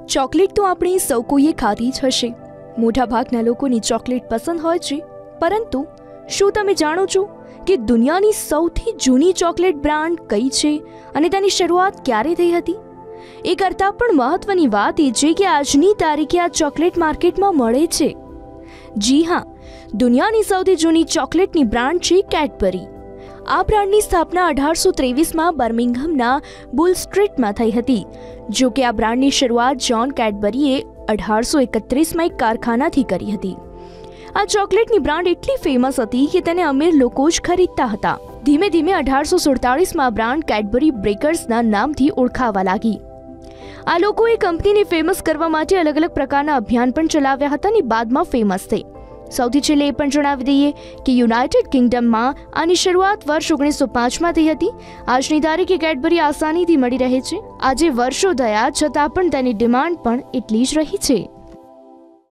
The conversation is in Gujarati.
ચોકલેટ તો આપણે સૌ કોઈએ ખાધી જ હશે. મોટાભાગના લોકોને ચોકલેટ પસંદ હોય છે. પરંતુ શું તમે જાણો છો કે દુનિયાની સૌથી જૂની ચોકલેટ બ્રાન્ડ કઈ છે અને તેની શરૂઆત ક્યારે થઈ હતી? એ કરતાં પણ મહત્વની વાત એ છે કે આજની તારીખે આ ચોકલેટ માર્કેટમાં મળે છે. જી હા, દુનિયાની સૌથી જૂની ચોકલેટની બ્રાન્ડ છે કેડબરી. આ બ્રાન્ડની સ્થાપના 1823માં બર્મિંઘમના બુલ સ્ટ્રીટમાં થઈ હતી. જો કે આ બ્રાન્ડની શરૂઆત જ્હોન કેડબરીએ 1831માં એક કારખાનાથી કરી હતી. આ ચોકલેટની બ્રાન્ડ એટલી ફેમસ હતી કે તેને અમીર લોકો જ ખરીદતા હતા. ધીમે ધીમે 1847માં આ બ્રાન્ડ કેડબરી બ્રેકર્સના નામથી ઓળખાવા લાગી. આ લોકોએ કંપનીને ફેમસ કરવા માટે અલગ અલગ પ્રકારના અભિયાન પણ ચલાવ્યા હતા અને બાદમાં ફેમસ થઈ. સૌથી છેલ્લે એ પણ જણાવી દઈએ કે યુનાઇટેડ કિંગડમમાં આની શરૂઆત વર્ષ 1905માં થઈ હતી. આજની તારીખે કેડબરી આસાનીથી મળી રહે છે. આજે વર્ષો થયા છતાં પણ તેની ડિમાન્ડ પણ એટલી જ રહી છે.